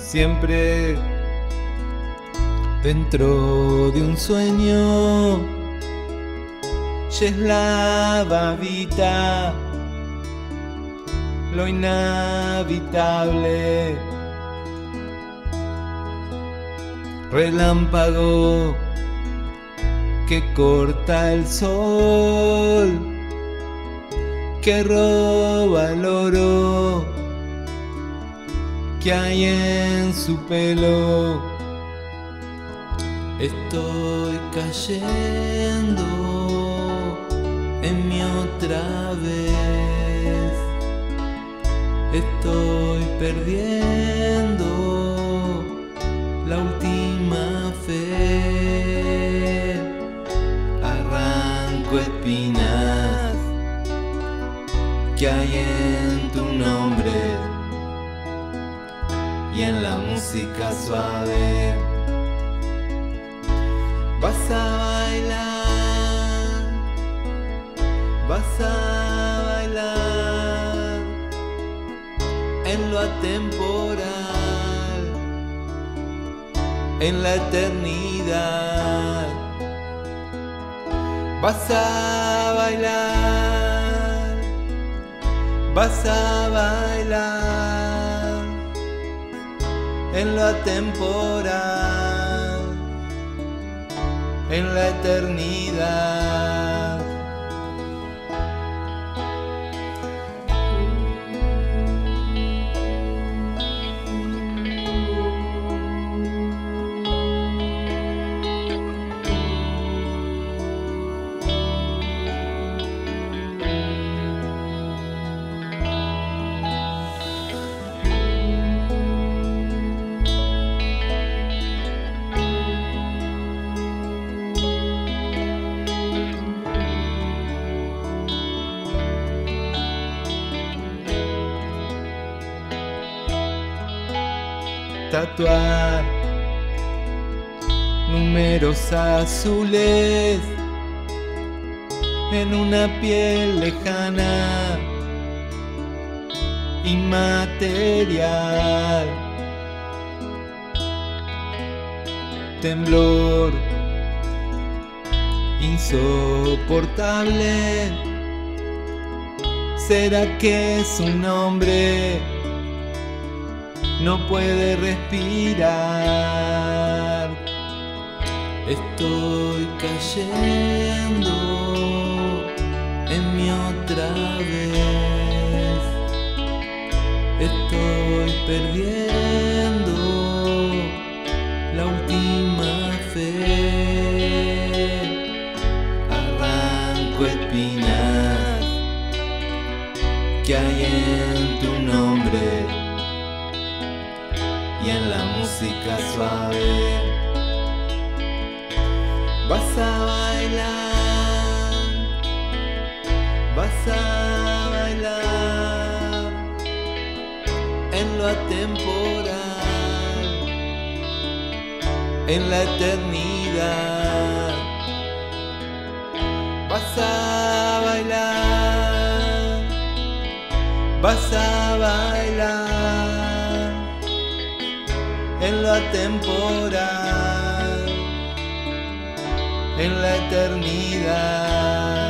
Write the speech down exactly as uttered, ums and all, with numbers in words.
siempre dentro de un sueño, Yeslava vita, lo inhabitable, relámpago que corta el sol, que roba el oro que hay en su pelo. Estoy cayendo en mi otra vez, estoy perdiendo la última fe. Arranco espinas que hay en tu nombre y en la música suave. Vas a bailar, vas a bailar en lo atemporal, en la eternidad. Vas a bailar, vas a bailar en lo atemporal, en la eternidad. Tatuar números azules en una piel lejana, inmaterial. Temblor insoportable, ¿será que es un hombre? No puede respirar. Estoy cayendo en mi otra vez, estoy perdiendo la última fe. Arranco espinas que hay en tu nombre y en la música suave. Vas a bailar, vas a bailar en lo atemporal, en la eternidad. Vas a bailar, vas a bailar en lo atemporal, en la eternidad.